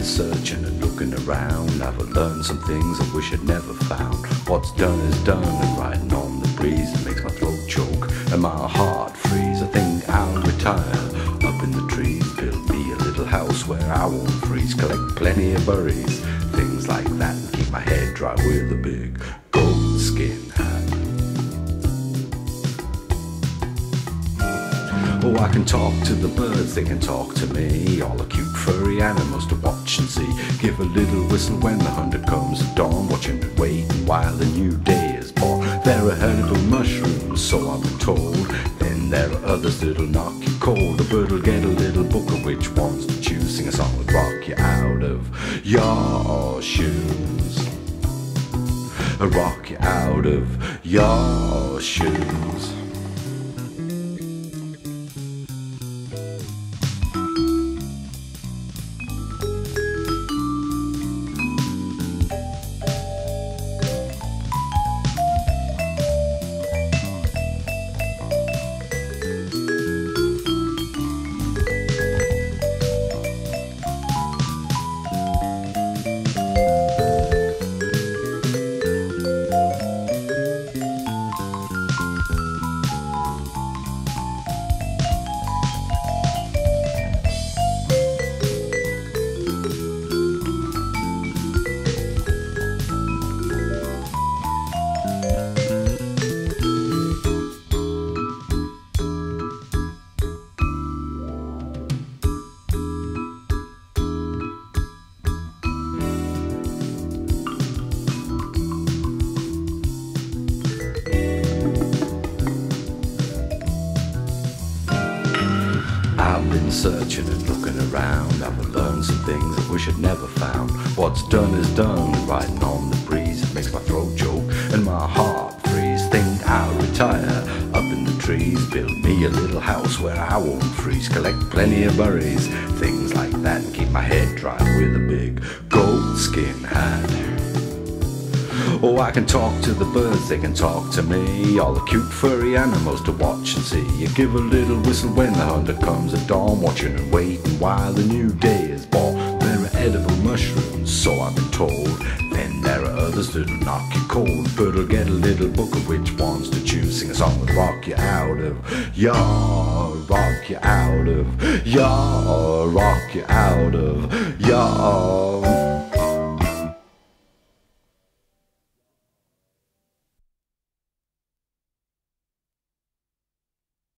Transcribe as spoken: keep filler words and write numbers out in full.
searching and looking around. I've learned some things I wish I'd never found. What's done is done, and riding on the breeze, it makes my throat choke and my heart freeze. I think I'll retire up in the trees, build me a little house where I won't freeze, collect plenty of berries, things like that, and keep my head dry with a big goatskin hat. Oh, I can talk to the birds, they can talk to me, all the cute furry animals to watch and see. Give a little whistle when the hunter comes at dawn, watching and waiting while the new day is born. There are edible mushrooms, so I've been told. Then there are others that'll knock you cold. A bird will get a little book of which ones to choose, sing a song that'll rock you out of your shoes. Rock you out of your shoes. I've been searching and looking around. I've learned some things I wish I'd never found. What's done is done, riding on the breeze, it makes my throat choke and my heart freeze. Think I'll retire up in the trees, build me a little house where I won't freeze, collect plenty of berries, things like that, and keep my head dry with a big goatskin hat. Oh, I can talk to the birds, they can talk to me, all the cute furry animals to watch and see. You give a little whistle when the hunter comes at dawn, watching and waiting while the new day is born. There are edible mushrooms, so I've been told. Then there are others that'll knock you cold. Bird will get a little book of which ones to choose, sing a song that'll rock you out of your, rock you out of your, rock you out of your